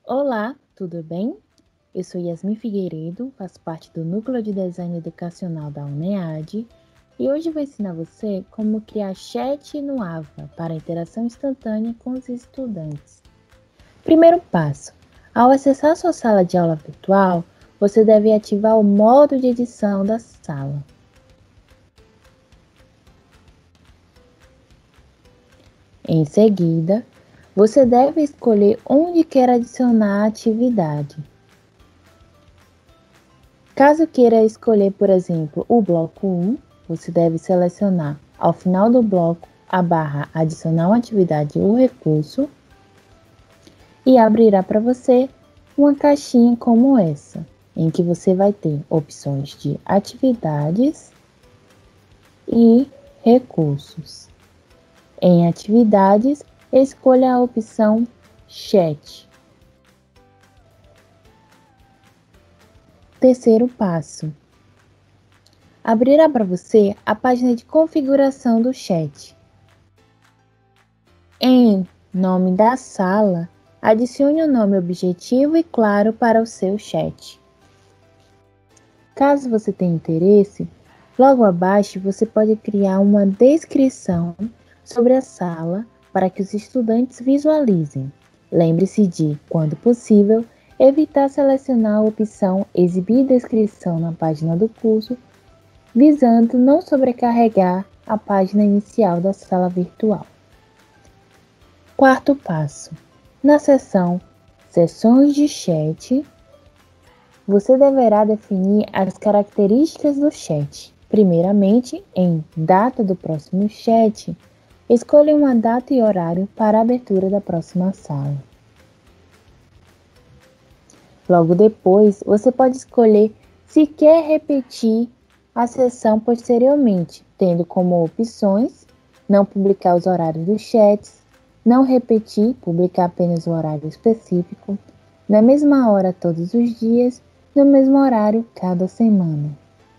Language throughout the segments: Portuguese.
Olá, tudo bem? Eu sou Yasmin Figueiredo, faço parte do Núcleo de Design Educacional da UNEAD e hoje vou ensinar você como criar chat no AVA para interação instantânea com os estudantes. Primeiro passo: ao acessar sua sala de aula virtual, você deve ativar o modo de edição da sala. Em seguida, você deve escolher onde quer adicionar a atividade. Caso queira escolher, por exemplo, o bloco 1, você deve selecionar ao final do bloco a barra adicionar uma atividade ou recurso e abrirá para você uma caixinha como essa, em que você vai ter opções de atividades e recursos. Em atividades, escolha a opção Chat. Terceiro passo: abrirá para você a página de configuração do chat. Em nome da sala, adicione um nome objetivo e claro para o seu chat. Caso você tenha interesse, logo abaixo você pode criar uma descrição sobre a sala para que os estudantes visualizem. Lembre-se de, quando possível, evitar selecionar a opção Exibir descrição na página do curso, visando não sobrecarregar a página inicial da sala virtual. Quarto passo: na seção Sessões de chat, você deverá definir as características do chat. Primeiramente, em Data do próximo chat, escolha uma data e horário para a abertura da próxima sala. Logo depois, você pode escolher se quer repetir a sessão posteriormente, tendo como opções não publicar os horários dos chats, não repetir, publicar apenas o horário específico, na mesma hora todos os dias, no mesmo horário cada semana.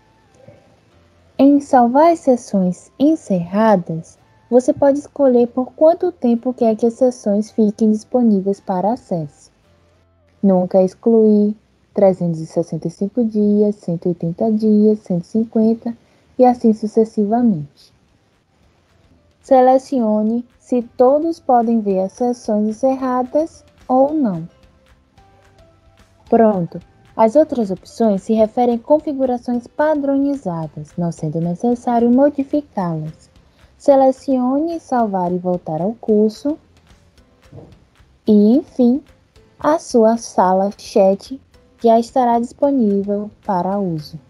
Em salvar as sessões encerradas, você pode escolher por quanto tempo quer que as sessões fiquem disponíveis para acesso. Nunca excluir, 365 dias, 180 dias, 150 e assim sucessivamente. Selecione se todos podem ver as sessões encerradas ou não. Pronto! As outras opções se referem a configurações padronizadas, não sendo necessário modificá-las. Selecione salvar e voltar ao curso e, enfim, a sua sala chat já estará disponível para uso.